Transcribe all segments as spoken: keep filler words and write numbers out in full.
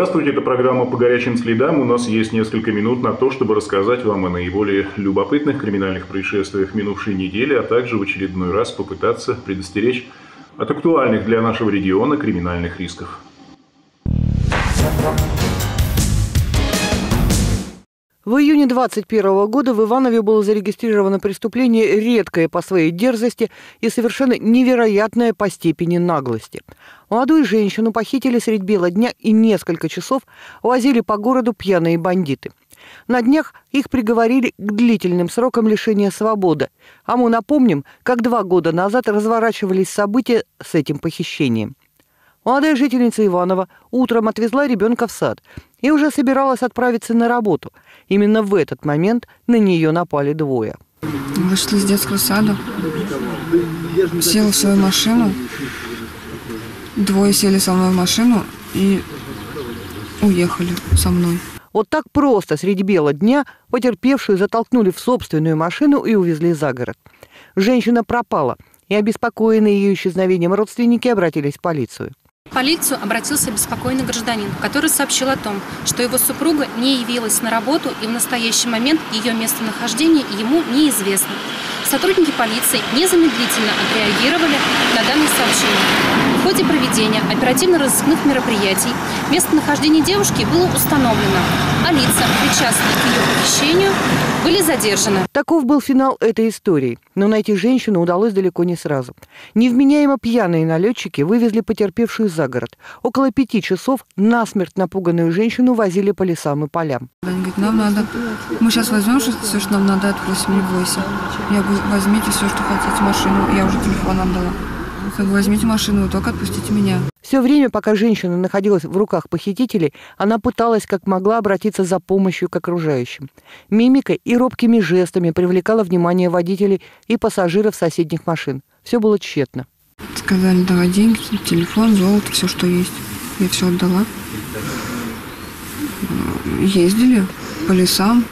Здравствуйте, это программа «По горячим следам». У нас есть несколько минут на то, чтобы рассказать вам о наиболее любопытных криминальных происшествиях минувшей недели, а также в очередной раз попытаться предостеречь от актуальных для нашего региона криминальных рисков. В июне двадцать первого года в Иванове было зарегистрировано преступление редкое по своей дерзости и совершенно невероятное по степени наглости. Молодую женщину похитили средь бела дня и несколько часов возили по городу пьяные бандиты. На днях их приговорили к длительным срокам лишения свободы. А мы напомним, как два года назад разворачивались события с этим похищением. Молодая жительница Иванова утром отвезла ребенка в сад и уже собиралась отправиться на работу. Именно в этот момент на нее напали двое. Вышла из детского сада, села в свою машину, двое сели со мной в машину и уехали со мной. Вот так просто среди бела дня потерпевшую затолкнули в собственную машину и увезли за город. Женщина пропала, и обеспокоенные ее исчезновением родственники обратились в полицию. В полицию обратился обеспокоенный гражданин, который сообщил о том, что его супруга не явилась на работу и в настоящий момент ее местонахождение ему неизвестно. Сотрудники полиции незамедлительно отреагировали на данное сообщение. В ходе проведения оперативно-розыскных мероприятий местонахождение девушки было установлено, а лица, причастные к ее похищению, были задержаны. Таков был финал этой истории, но найти женщину удалось далеко не сразу. Невменяемо пьяные налетчики вывезли потерпевшую за город. Около пяти часов насмерть напуганную женщину возили по лесам и полям. Они говорят, нам надо, мы сейчас возьмем все, что нам надо, отпросим, не бойся. Я говорю, возьмите все, что хотите, машину, я уже телефон отдала. Я говорю, возьмите машину, только отпустите меня. Все время, пока женщина находилась в руках похитителей, она пыталась как могла обратиться за помощью к окружающим. Мимикой и робкими жестами привлекала внимание водителей и пассажиров соседних машин. Все было тщетно. Сказали, давай деньги, телефон, золото, все, что есть. Я все отдала. Ездили по лесам.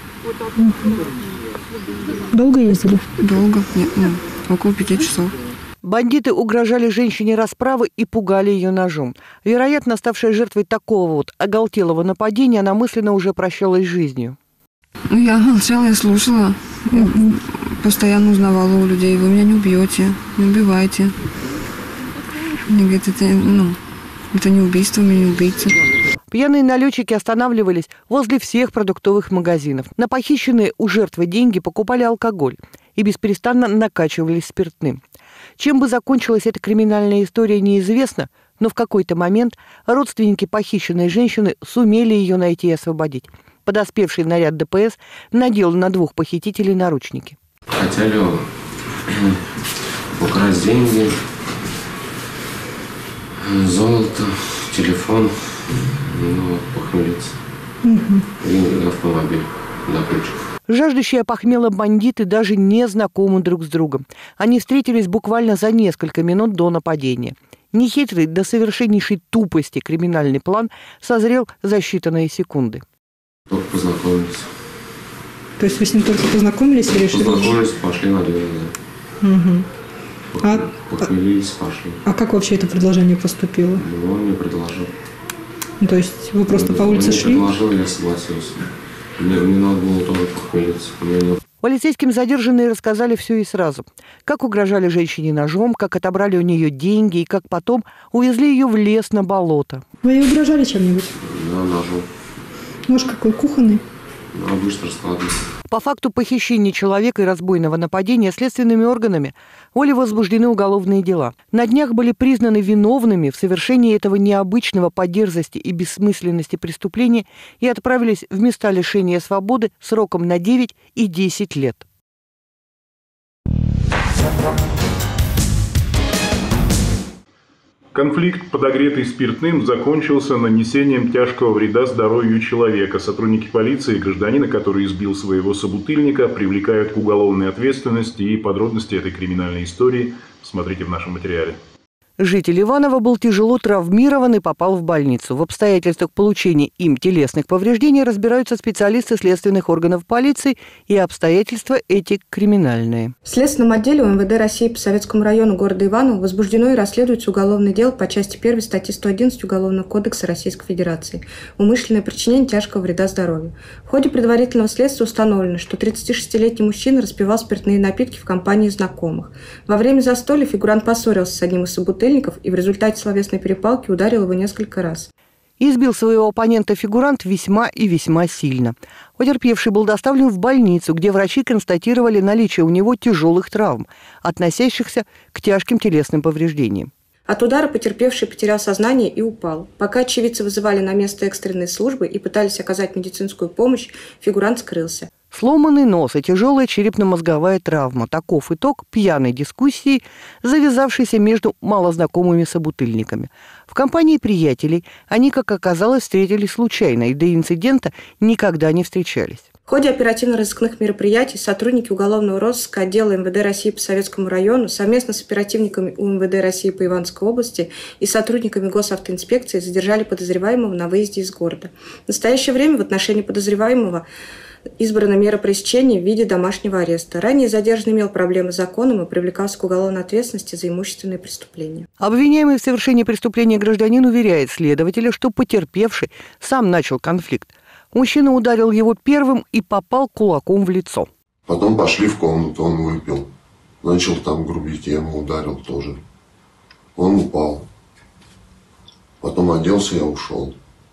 Долго ездили? Долго, нет, ну, около пяти часов. Бандиты угрожали женщине расправы и пугали ее ножом. Вероятно, ставшая жертвой такого вот оголтелого нападения, она мысленно уже прощалась с жизнью. Ну, я молчала, я слушала. Я постоянно узнавала у людей, вы меня не убьете, не убивайте. Мне говорят, это, ну, это не убийство, меня не убийца. Пьяные налетчики останавливались возле всех продуктовых магазинов. На похищенные у жертвы деньги покупали алкоголь и беспрестанно накачивались спиртным. Чем бы закончилась эта криминальная история, неизвестно, но в какой-то момент родственники похищенной женщины сумели ее найти и освободить. Подоспевший наряд Дэ Пэ Эс надел на двух похитителей наручники. Хотели украсть деньги, золото, телефон, ну, похмелиться. Угу. И автомобиль на ключ. Жаждущие опохмела бандиты даже не знакомы друг с другом. Они встретились буквально за несколько минут до нападения. Нехитрый до совершеннейшей тупости криминальный план созрел за считанные секунды. Только познакомились. То есть вы с ним только познакомились и решили? Познакомились, пошли на две, да. Угу. А, похмелились, пошли. А как вообще это предложение поступило? Ну, он мне предложил. Ну, то есть вы просто он, по улице он шли? Он предложил, я согласился. Мне, мне надо было тоже похмелиться. Мне... Полицейским задержанные рассказали все и сразу. Как угрожали женщине ножом, как отобрали у нее деньги и как потом увезли ее в лес на болото. Вы ей угрожали чем-нибудь? Да, ножом. Нож какой, кухонный? Ну, быстро складывай. По факту похищения человека и разбойного нападения следственными органами были возбуждены уголовные дела. На днях были признаны виновными в совершении этого необычного по дерзости и бессмысленности преступления и отправились в места лишения свободы сроком на девять и десять лет. Конфликт, подогретый спиртным, закончился нанесением тяжкого вреда здоровью человека. Сотрудники полиции и гражданина, который избил своего собутыльника, привлекают к уголовной ответственности. И подробности этой криминальной истории смотрите в нашем материале. Житель Иваново был тяжело травмирован и попал в больницу. В обстоятельствах получения им телесных повреждений разбираются специалисты следственных органов полиции, и обстоятельства эти криминальные. В Следственном отделе УМВД России по Советскому району города Иваново возбуждено и расследуется уголовное дело по части первой статьи сто одиннадцать Уголовного кодекса Российской Федерации «Умышленное причинение тяжкого вреда здоровью». В ходе предварительного следствия установлено, что тридцатишестилетний мужчина распивал спиртные напитки в компании знакомых. Во время застолья фигурант поссорился с одним из собутыльников и в результате словесной перепалки ударил его несколько раз. Избил своего оппонента фигурант весьма и весьма сильно. Потерпевший был доставлен в больницу, где врачи констатировали наличие у него тяжелых травм, относящихся к тяжким телесным повреждениям. От удара потерпевший потерял сознание и упал. Пока очевидцы вызывали на место экстренной службы и пытались оказать медицинскую помощь, фигурант скрылся. Сломанный нос и тяжелая черепно-мозговая травма – таков итог пьяной дискуссии, завязавшейся между малознакомыми собутыльниками. В компании приятелей они, как оказалось, встретились случайно и до инцидента никогда не встречались. В ходе оперативно-розыскных мероприятий сотрудники уголовного розыска отдела МВД России по Советскому району совместно с оперативниками УМВД России по Ивановской области и сотрудниками госавтоинспекции задержали подозреваемого на выезде из города. В настоящее время в отношении подозреваемого избрана мера пресечения в виде домашнего ареста. Ранее задержанный имел проблемы с законом и привлекался к уголовной ответственности за имущественные преступления. Обвиняемый в совершении преступления гражданин уверяет следователя, что потерпевший сам начал конфликт. Мужчина ударил его первым и попал кулаком в лицо. Потом пошли в комнату, он выпил. Начал там грубить, я ему ударил тоже. Он упал. Потом оделся, я ушел.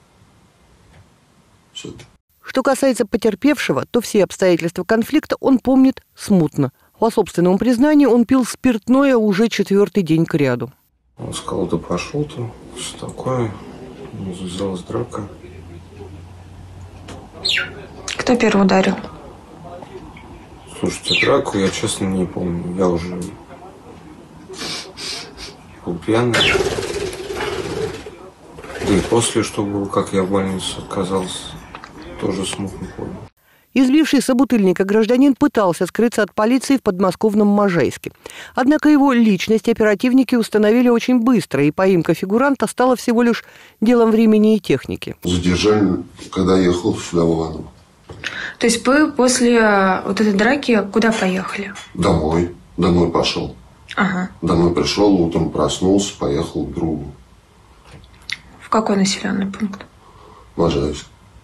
Все. Что касается потерпевшего, то все обстоятельства конфликта он помнит смутно. По собственному признанию, он пил спиртное уже четвертый день кряду. Он сказал, да пошел ты, что такое, завязалась драка. Кто первый ударил? Слушайте, драку я честно не помню, я уже был пьяный. Да и после, что было, как я в больницу отказался, тоже смутно помню. Избивший собутыльника гражданин пытался скрыться от полиции в подмосковном Можайске. Однако его личность оперативники установили очень быстро, и поимка фигуранта стала всего лишь делом времени и техники. Задержали, когда ехал сюда в Иваново. То есть вы после вот этой драки куда поехали? Домой. Домой пошел. Ага. Домой пришел, утром проснулся, поехал к другу. В какой населенный пункт? Можайск.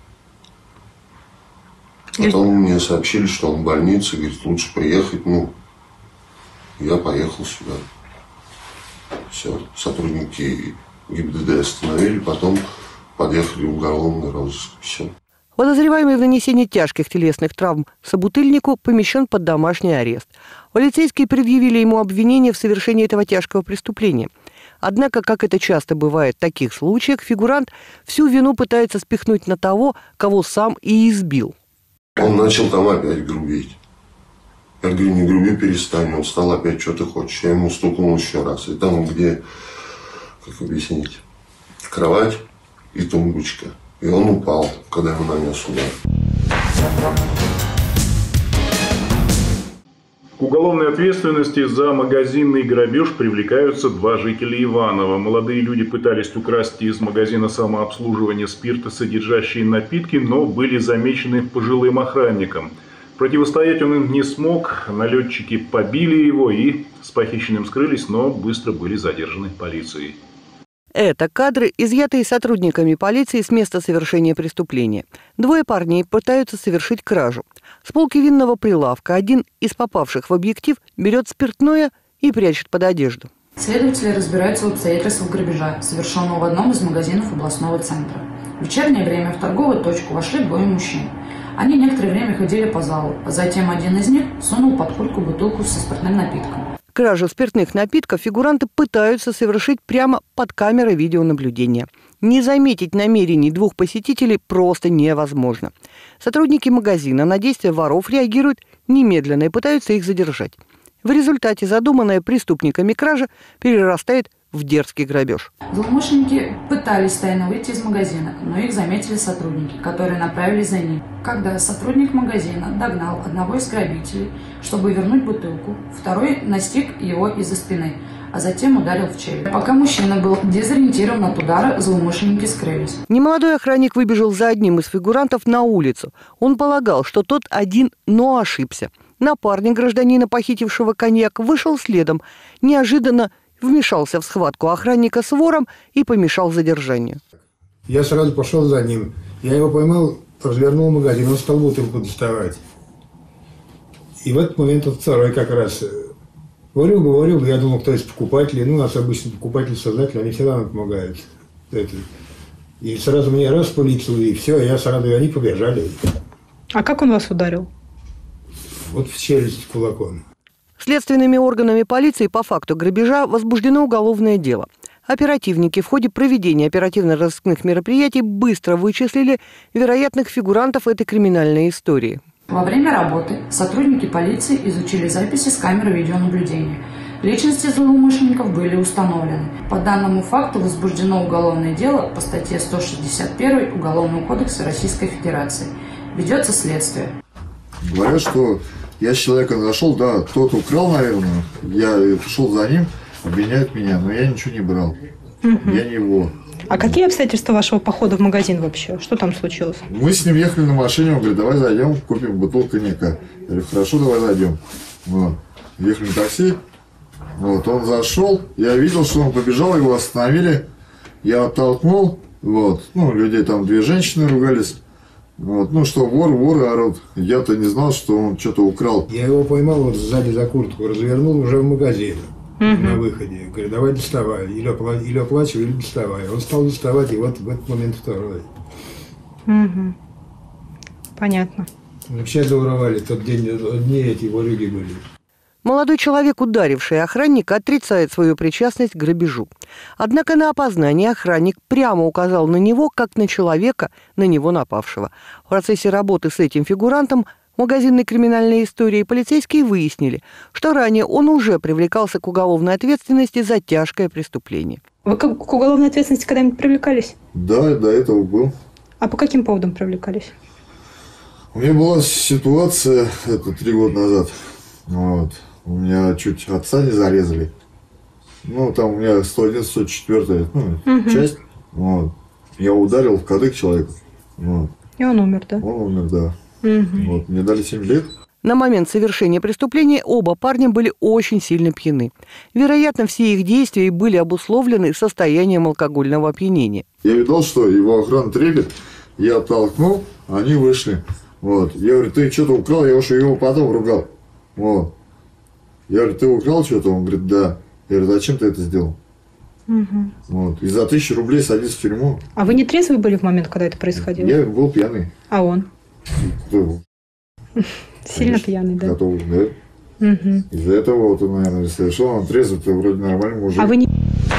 Потом мне сообщили, что он в больнице, говорит, лучше приехать. Ну, я поехал сюда. Все, сотрудники ГИБДД остановили, потом подъехали в уголовный розыск. Все. Подозреваемый в нанесении тяжких телесных травм собутыльнику помещен под домашний арест. Полицейские предъявили ему обвинение в совершении этого тяжкого преступления. Однако, как это часто бывает в таких случаях, фигурант всю вину пытается спихнуть на того, кого сам и избил. Он начал там опять грубить. Я говорю, не груби, перестань. Он стал опять, что ты хочешь. Я ему стукнул еще раз. И там, где, как объяснить, кровать и тумбочка. И он упал, когда ему нанес удар. К уголовной ответственности за магазинный грабеж привлекаются два жителя Иваново. Молодые люди пытались украсть из магазина самообслуживания спиртосодержащие напитки, но были замечены пожилым охранником. Противостоять он им не смог, налетчики побили его и с похищенным скрылись, но быстро были задержаны полицией. Это кадры, изъятые сотрудниками полиции с места совершения преступления. Двое парней пытаются совершить кражу. С полки винного прилавка один из попавших в объектив берет спиртное и прячет под одежду. Следователи разбираются в обстоятельствах грабежа, совершенного в одном из магазинов областного центра. В вечернее время в торговую точку вошли двое мужчин. Они некоторое время ходили по залу, а затем один из них сунул под куртку бутылку со спиртным напитком. Кражу спиртных напитков фигуранты пытаются совершить прямо под камерой видеонаблюдения. Не заметить намерений двух посетителей просто невозможно. Сотрудники магазина на действия воров реагируют немедленно и пытаются их задержать. В результате задуманная преступниками кража перерастает в дерзкий грабеж. Злоумышленники пытались тайно выйти из магазина, но их заметили сотрудники, которые направились за ним. Когда сотрудник магазина догнал одного из грабителей, чтобы вернуть бутылку, второй настиг его из-за спины. а затем ударил в челюсть. Пока мужчина был дезориентирован от удара, злоумышленники скрылись. Немолодой охранник выбежал за одним из фигурантов на улицу. Он полагал, что тот один, но ошибся. Напарник гражданина, похитившего коньяк, вышел следом. Неожиданно вмешался в схватку охранника с вором и помешал задержанию. Я сразу пошел за ним. Я его поймал, развернул магазин, он стал бутылку доставать. И в этот момент вот второй как раз говорил, говорил, я думал, кто из покупателей, ну, у нас обычно покупатели, создатели, они всегда нам помогают. И сразу мне раз по лицу, и все, я сразу, и они побежали. А как он вас ударил? Вот в челюсть кулаком. Следственными органами полиции по факту грабежа возбуждено уголовное дело. Оперативники в ходе проведения оперативно-розыскных мероприятий быстро вычислили вероятных фигурантов этой криминальной истории. Во время работы сотрудники полиции изучили записи с камер видеонаблюдения. Личности злоумышленников были установлены. По данному факту возбуждено уголовное дело по статье сто шестьдесят один Уголовного кодекса Российской Федерации. Ведется следствие. Говорят, что я с человеком зашел, да, тот украл, наверное, я пришел за ним, обвиняют меня, но я ничего не брал. Угу. Я не его. А какие обстоятельства вашего похода в магазин вообще? Что там случилось? Мы с ним ехали на машине, он говорит, давай зайдем, купим бутылку коньяка. Я говорю, хорошо, давай зайдем. Вот. Ехали на такси, вот, он зашел, я видел, что он побежал, его остановили, я оттолкнул, вот, ну, людей там, две женщины ругались. Вот, ну что, вор, воры орут. Я-то не знал, что он что-то украл. Я его поймал вот сзади за куртку, развернул уже в магазин uh-huh. на выходе. Говорю, давай доставай. Или, опла- или оплачивай, или доставай. Он стал доставать, и вот в этот момент второй. Uh-huh. Понятно. Вообще доуровали, тот день, одни эти ворюги были. Молодой человек, ударивший охранника, отрицает свою причастность к грабежу. Однако на опознании охранник прямо указал на него, как на человека, на него напавшего. В процессе работы с этим фигурантом магазинной криминальной истории полицейские выяснили, что ранее он уже привлекался к уголовной ответственности за тяжкое преступление. Вы к уголовной ответственности когда-нибудь привлекались? Да, до этого был. А по каким поводам привлекались? У меня была ситуация, это три года назад, вот. У меня чуть отца не зарезали. Ну, там у меня сто одиннадцать, сто четыре, ну, угу. часть. Вот. Я ударил в кадык человеку. Вот. И он умер, да? Он умер, да. Угу. Вот. Мне дали семь лет. На момент совершения преступления оба парня были очень сильно пьяны. Вероятно, все их действия были обусловлены состоянием алкогольного опьянения. Я видал, что его охрана трепет. Я оттолкнул, они вышли. Вот. Я говорю, ты что-то украл, я уж его потом ругал. Вот. Я говорю, ты украл что-то? Он говорит, да. Я говорю, зачем ты это сделал? Угу. Вот. И за тысячу рублей садись в тюрьму. А вы не трезвый были в момент, когда это происходило? Я был пьяный. А он? Кто был? Сильно пьяный, да? Готовый, да. Угу. Из-за этого вот он, наверное, совершил. Он трезвый, то вроде нормальный мужик. А вы не...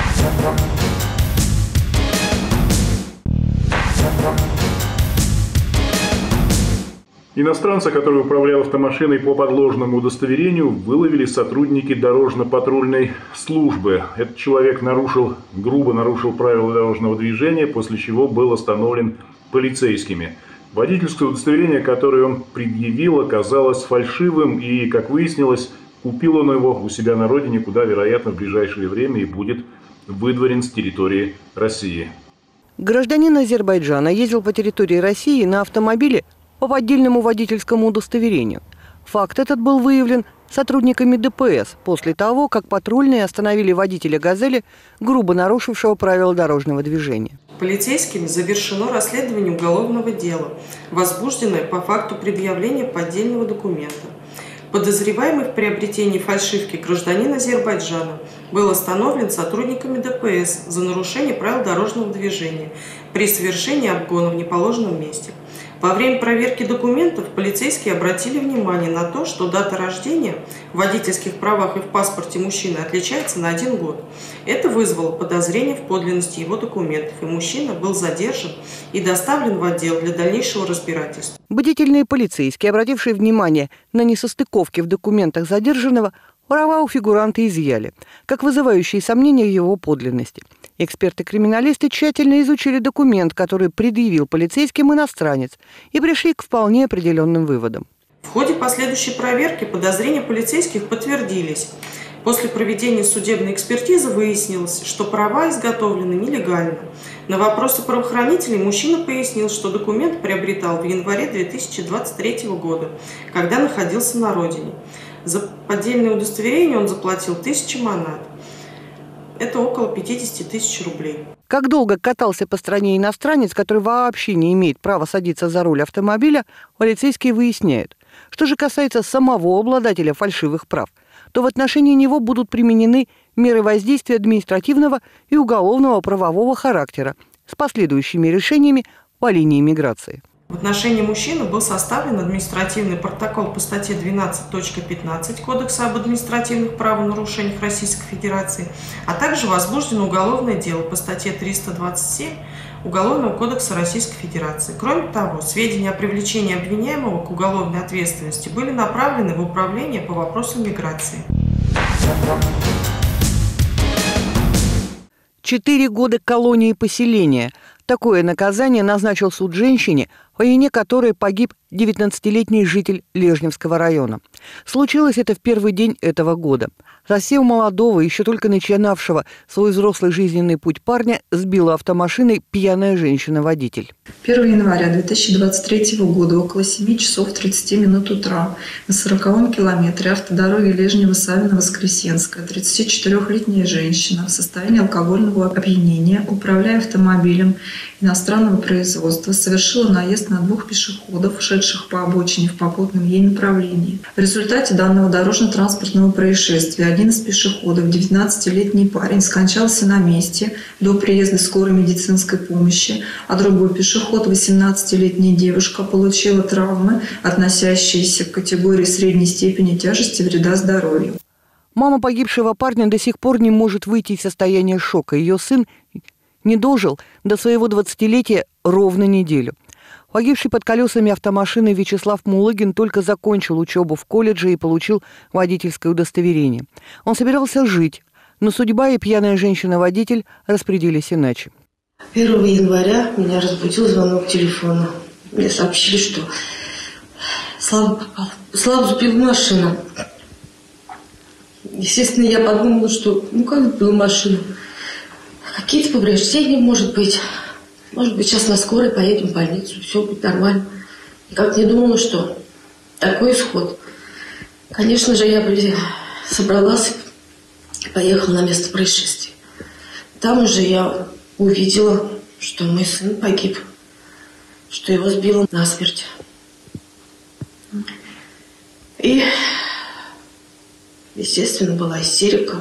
Иностранца, который управлял автомашиной по подложному удостоверению, выловили сотрудники дорожно-патрульной службы. Этот человек нарушил, грубо нарушил правила дорожного движения, после чего был остановлен полицейскими. Водительское удостоверение, которое он предъявил, оказалось фальшивым, и, как выяснилось, купил он его у себя на родине, куда, вероятно, в ближайшее время и будет выдворен с территории России. Гражданин Азербайджана ездил по территории России на автомобиле по поддельному водительскому удостоверению. Факт этот был выявлен сотрудниками ДПС после того, как патрульные остановили водителя «Газели», грубо нарушившего правила дорожного движения. Полицейскими завершено расследование уголовного дела, возбужденное по факту предъявления поддельного документа. Подозреваемый в приобретении фальшивки гражданин Азербайджана был остановлен сотрудниками ДПС за нарушение правил дорожного движения при совершении обгона в неположенном месте. Во время проверки документов полицейские обратили внимание на то, что дата рождения в водительских правах и в паспорте мужчины отличается на один год. Это вызвало подозрение в подлинности его документов, и мужчина был задержан и доставлен в отдел для дальнейшего разбирательства. Бдительные полицейские, обратившие внимание на несостыковки в документах задержанного, права у фигуранта изъяли, как вызывающие сомнения в его подлинности. Эксперты-криминалисты тщательно изучили документ, который предъявил полицейским иностранец, и пришли к вполне определенным выводам. В ходе последующей проверки подозрения полицейских подтвердились. После проведения судебной экспертизы выяснилось, что права изготовлены нелегально. На вопросы правоохранителей мужчина пояснил, что документ приобретал в январе две тысячи двадцать третьего года, когда находился на родине. За поддельное удостоверение он заплатил тысячу манат. Это около пятьдесят тысяч рублей. Как долго катался по стране иностранец, который вообще не имеет права садиться за руль автомобиля, полицейские выясняют. Что же касается самого обладателя фальшивых прав, то в отношении него будут применены меры воздействия административного и уголовного правового характера с последующими решениями по линии миграции. В отношении мужчины был составлен административный протокол по статье двенадцать точка пятнадцать Кодекса об административных правонарушениях Российской Федерации, а также возбуждено уголовное дело по статье триста двадцать семь Уголовного кодекса Российской Федерации. Кроме того, сведения о привлечении обвиняемого к уголовной ответственности были направлены в Управление по вопросам миграции. Четыре года колонии поселения. Такое наказание назначил суд женщине, по вине которой погиб девятнадцатилетний житель Лежневского района. Случилось это в первый день этого года. Совсем молодого, еще только начинавшего свой взрослый жизненный путь парня сбила автомашиной пьяная женщина-водитель. первого января две тысячи двадцать третьего года около семи часов тридцати минут утра на сороковом километре автодороги Лежнево-Савино-Воскресенская тридцатичетырёхлетняя женщина в состоянии алкогольного опьянения, управляя автомобилем иностранного производства, совершила наезд на двух пешеходов, шедших по обочине в попутном ей направлении. В результате данного дорожно-транспортного происшествия один из пешеходов, девятнадцатилетний парень, скончался на месте до приезда скорой медицинской помощи, а другой пешеход, восемнадцатилетняя девушка, получила травмы, относящиеся к категории средней степени тяжести вреда здоровью. Мама погибшего парня до сих пор не может выйти из состояния шока. Ее сын не дожил до своего двадцатилетия ровно неделю. Погибший под колесами автомашины Вячеслав Мулыгин только закончил учебу в колледже и получил водительское удостоверение. Он собирался жить, но судьба и пьяная женщина-водитель распорядились иначе. первого января меня разбудил звонок телефона. Мне сообщили, что Слава попал. Слава сбил машину. Естественно, я подумала, что ну как сбил машину? Какие-то повреждения, может быть. Может быть, сейчас на скорой поедем в больницу, все будет нормально. И как не думала, что такой исход. Конечно же, я собралась и поехала на место происшествия. Там уже я увидела, что мой сын погиб, что его сбило насмерть. И, естественно, была истерика.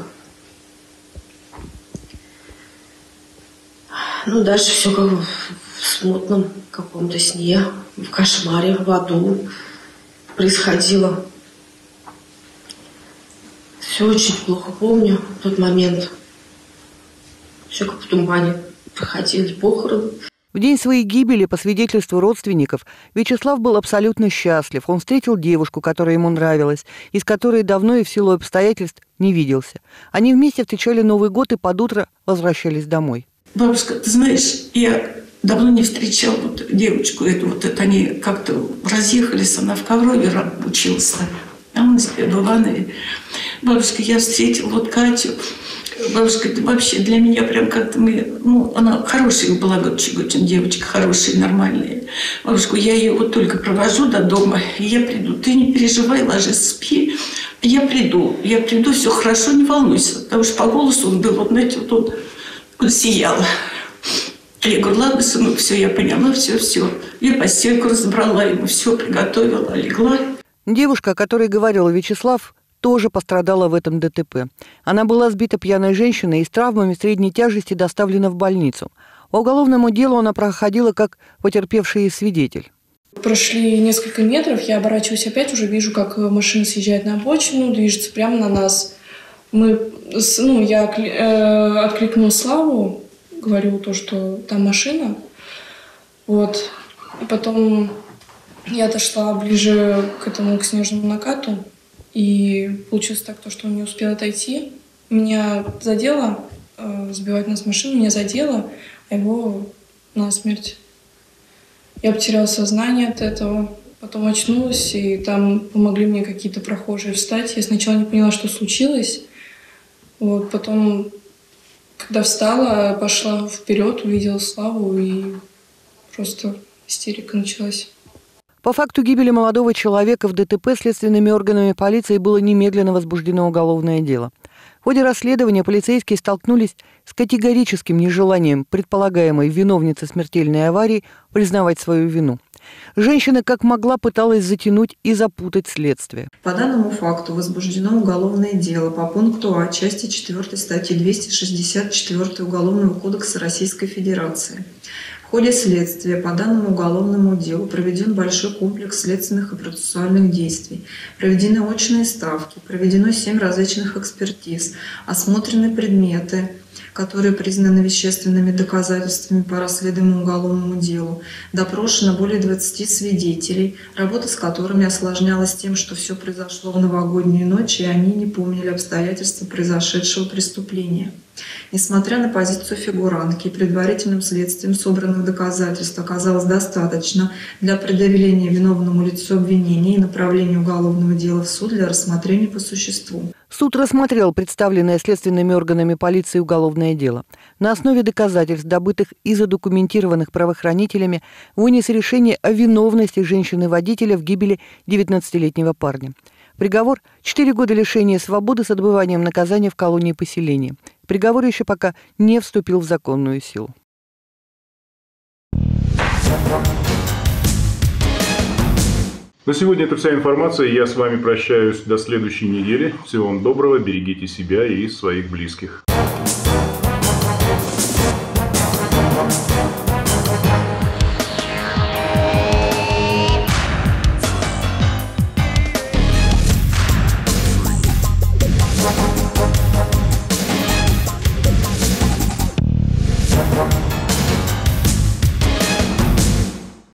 Ну, дальше все как в смутном каком-то сне, в кошмаре, в аду происходило. Все очень плохо помню в тот момент. Все как в тумане. Проходили похороны. В день своей гибели, по свидетельству родственников, Вячеслав был абсолютно счастлив. Он встретил девушку, которая ему нравилась, и с которой давно и в силу обстоятельств не виделся. Они вместе встречали Новый год и под утро возвращались домой. Бабушка, ты знаешь, я давно не встречала вот девочку эту, вот это они как-то разъехались, она в Коврове училась, а он в Иванове. Бабушка, я встретила вот Катю. Бабушка, это вообще для меня прям как-то мы... Ну, она хорошая была, очень девочка, хорошая, нормальная. Бабушка, я ее вот только провожу до дома, и я приду. Ты не переживай, ложись, спи. Я приду, я приду, все хорошо, не волнуйся. Потому что по голосу он был, вот знаете, вот он... Он сиял. Я говорю, ладно, сынок, все, я поняла, все, все. Я постельку разобрала, ему все приготовила, легла. Девушка, о которой говорил Вячеслав, тоже пострадала в этом ДТП. Она была сбита пьяной женщиной и с травмами средней тяжести доставлена в больницу. По уголовному делу она проходила как потерпевший свидетель. Прошли несколько метров, я оборачиваюсь опять, уже вижу, как машина съезжает на обочину, движется прямо на нас. Мы, ну, я э, откликнула Славу, говорю то, что там машина. Вот. И потом я отошла ближе к этому, к снежному накату. И получилось так, то, что он не успел отойти. Меня задело, э, сбивать нас машину, меня задело, а его насмерть. Я потеряла сознание от этого. Потом очнулась, и там помогли мне какие-то прохожие встать. Я сначала не поняла, что случилось. Вот, потом, когда встала, пошла вперед, увидела Славу, и просто истерика началась. По факту гибели молодого человека в ДТП следственными органами полиции было немедленно возбуждено уголовное дело. В ходе расследования полицейские столкнулись с категорическим нежеланием предполагаемой виновницы смертельной аварии признавать свою вину. Женщина как могла пыталась затянуть и запутать следствие. По данному факту возбуждено уголовное дело по пункту А части четвёртой статьи двести шестьдесят четыре Уголовного кодекса Российской Федерации. В ходе следствия по данному уголовному делу проведен большой комплекс следственных и процессуальных действий, проведены очные ставки, проведено семь различных экспертиз, осмотрены предметы, которые признаны вещественными доказательствами по расследуемому уголовному делу, допрошено более двадцати свидетелей, работа с которыми осложнялась тем, что все произошло в новогоднюю ночь, и они не помнили обстоятельства произошедшего преступления. Несмотря на позицию фигурантки, предварительным следствием собранных доказательств оказалось достаточно для предъявления виновному лицу обвинения и направления уголовного дела в суд для рассмотрения по существу. Суд рассмотрел представленное следственными органами полиции уголовное дело. На основе доказательств, добытых и задокументированных правоохранителями, вынес решение о виновности женщины-водителя в гибели девятнадцатилетнего парня. Приговор – четыре года лишения свободы с отбыванием наказания в колонии поселения. Приговор еще пока не вступил в законную силу. На сегодня это вся информация. Я с вами прощаюсь до следующей недели. Всего вам доброго, берегите себя и своих близких.